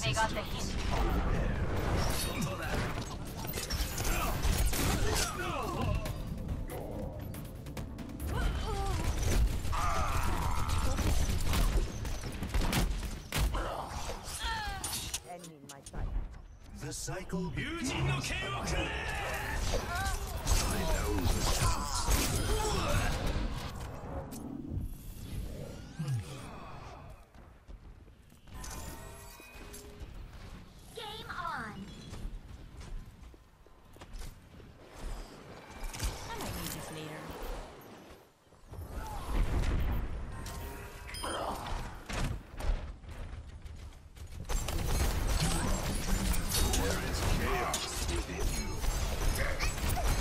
They got the hint. Enemy in my sight. The cycle begins. Yujin no Ken wo kure! I know the task. Game on. I might need this later. There is chaos within you.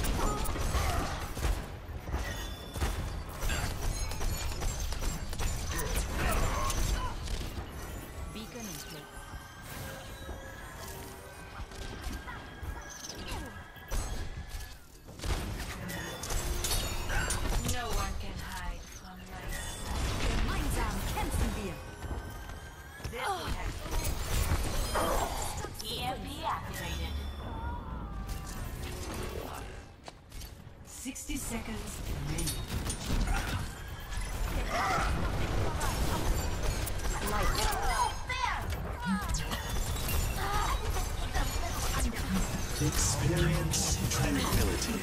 Beacon in place. No one can hide from my sight. Gemeinsam kämpfen wir. EMP activated. 60 seconds remaining. Experience tranquility.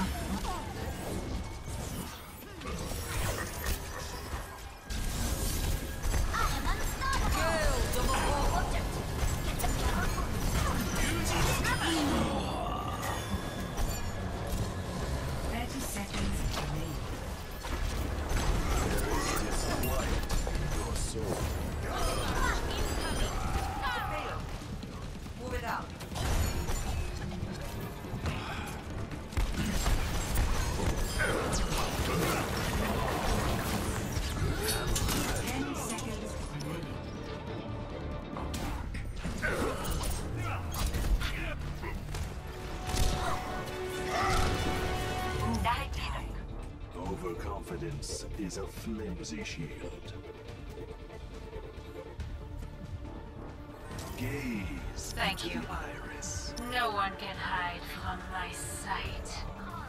Move it out. Overconfidence is a flimsy shield. Gaze Thank into you. the iris. No one can hide from my sight.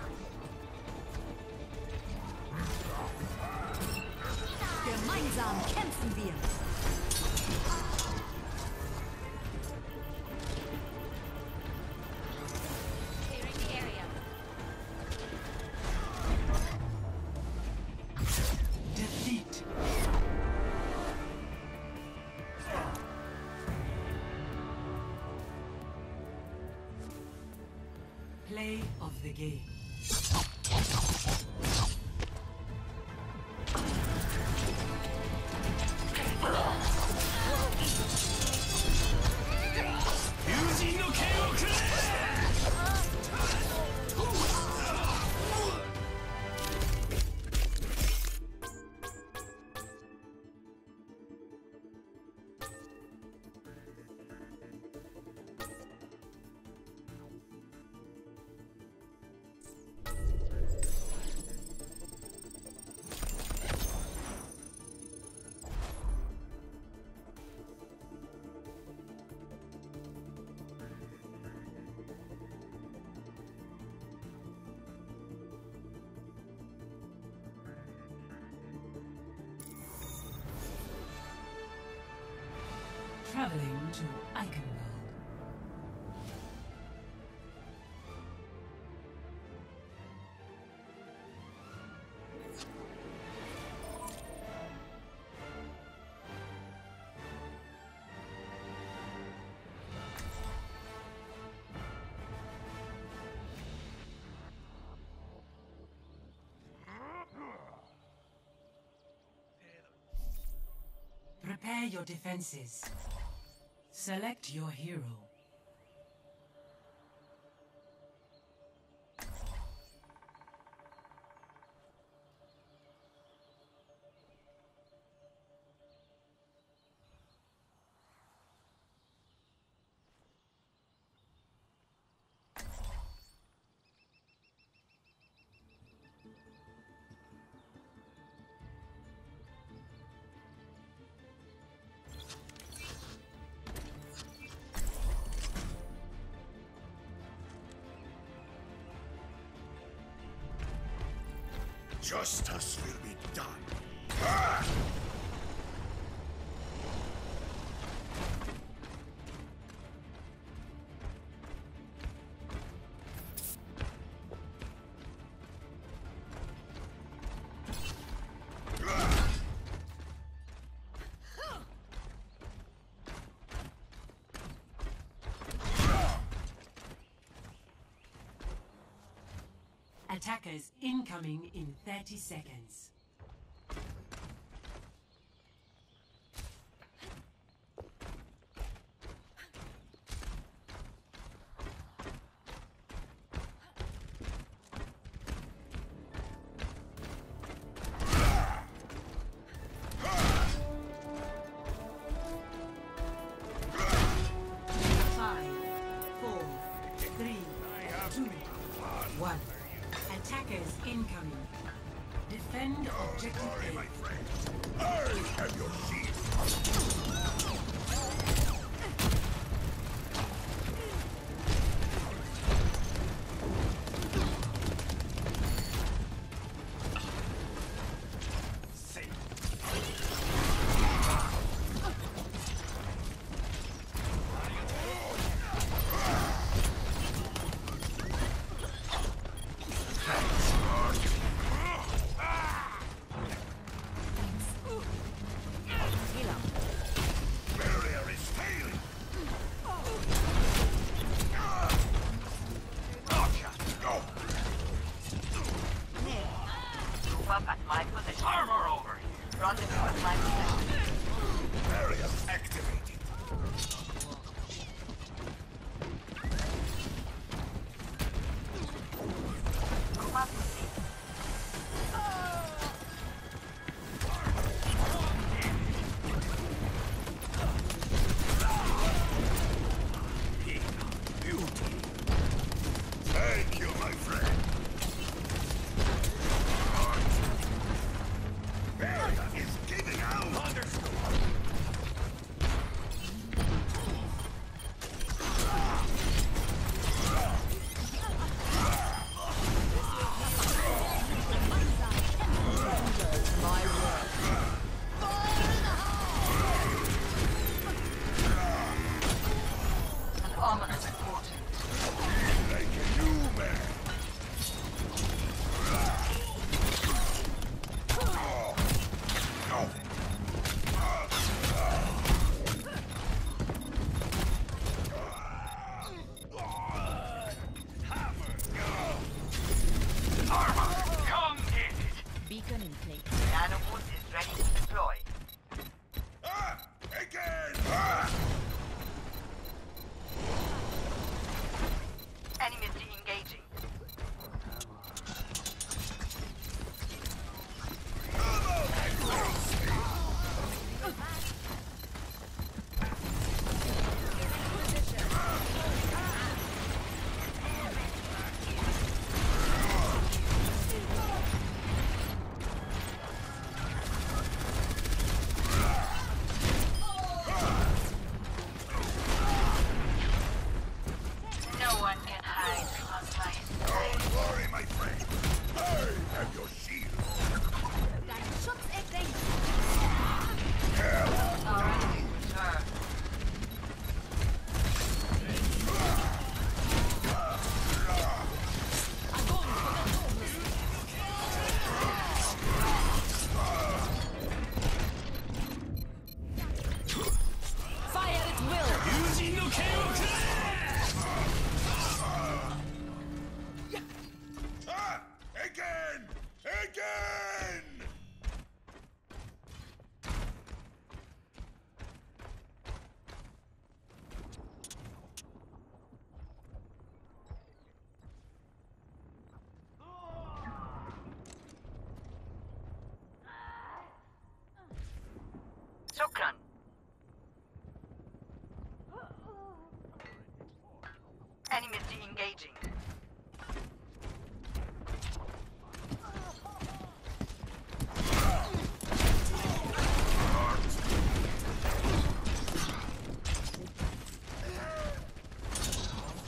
Gemeinsam kämpfen wir. Clearing the area. Defeat. Play of the game. Yujin no Ken wo kure! Traveling to Eichenwald. Prepare your defenses. Select your hero. Justice will be done. Ah! Attackers incoming in 30 seconds. Attackers incoming. Defend objective Sorry, A. my friend. I have your shield. Up at my position. Armor over. Rendezvous at my position. Barrier activated. Move up with me. Beauty. Thank you, my friend. Barrier is giving out. Understood. An ominous portent. Like a new man. No. Armor, come get it. Beacon in place. Nanoboot is ready to deploy. Ah! Again! Ah! Enemies engaging. No one can hide from my sight. Don't worry, my friend. I have your shield. Dein Schutz ergänzt. Our enemies return. Fire at will. 友人の剣をくれ Ah! Again! Again! Shukran. Enemies engaging.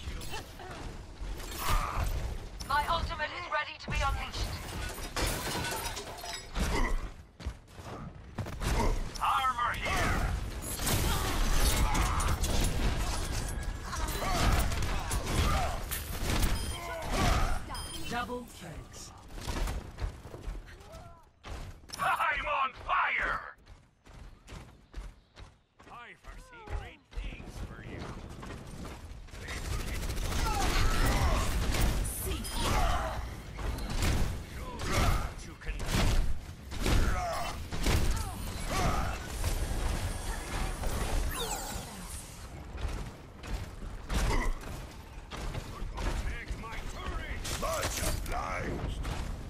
My ultimate is ready to be unleashed. strengths. I'm on fire! I foresee great things for you. You can take my turret. Much obliged!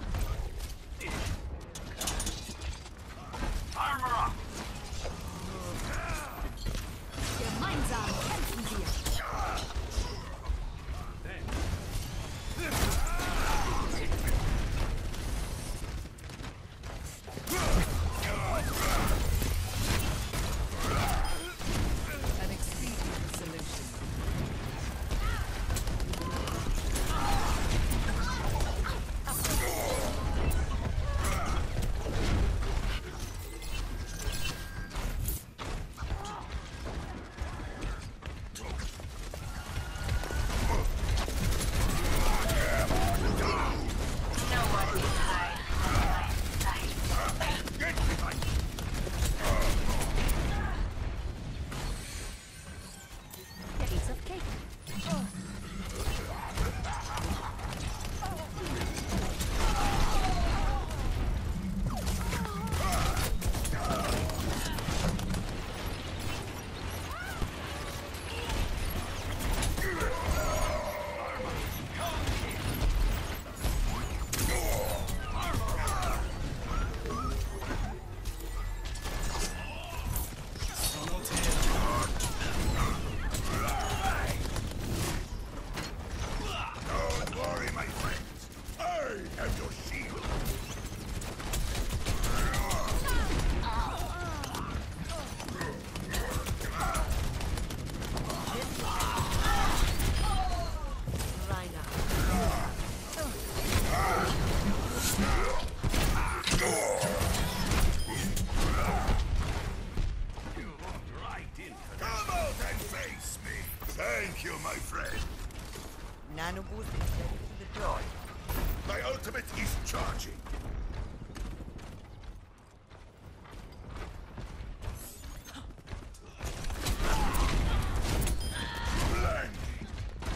Armor up! Gemeinsam kämpfen wir. An expedient solution. No one can hide from my sight. Get behind me! Piece of cake. Don't worry, my friends. I have your shield. You walked right into Come out and face me. Thank you, my friend. Nano boost is ready to deploy. My ultimate is charging. Blinding.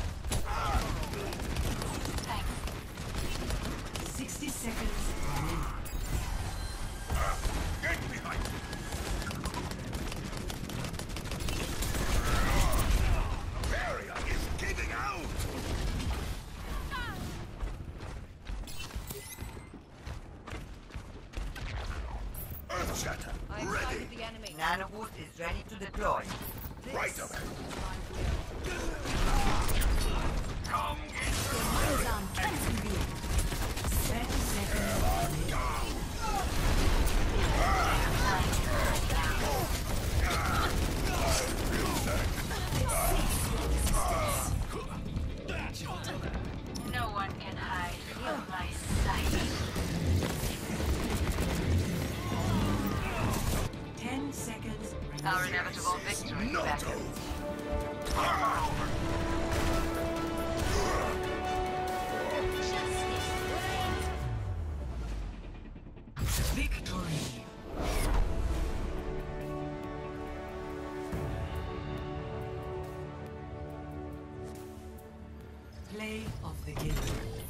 60 seconds remaining. Get behind me. Barrier is giving out. Earthshatter, ready. The enemy. Nano boost is ready to deploy. Right away. Come get Gemeinsam kämpfen wir. 30 seconds remaining. No one can hide from my sight. 10 seconds Our remaining. inevitable victory Not beckons. Victory. Play of the game.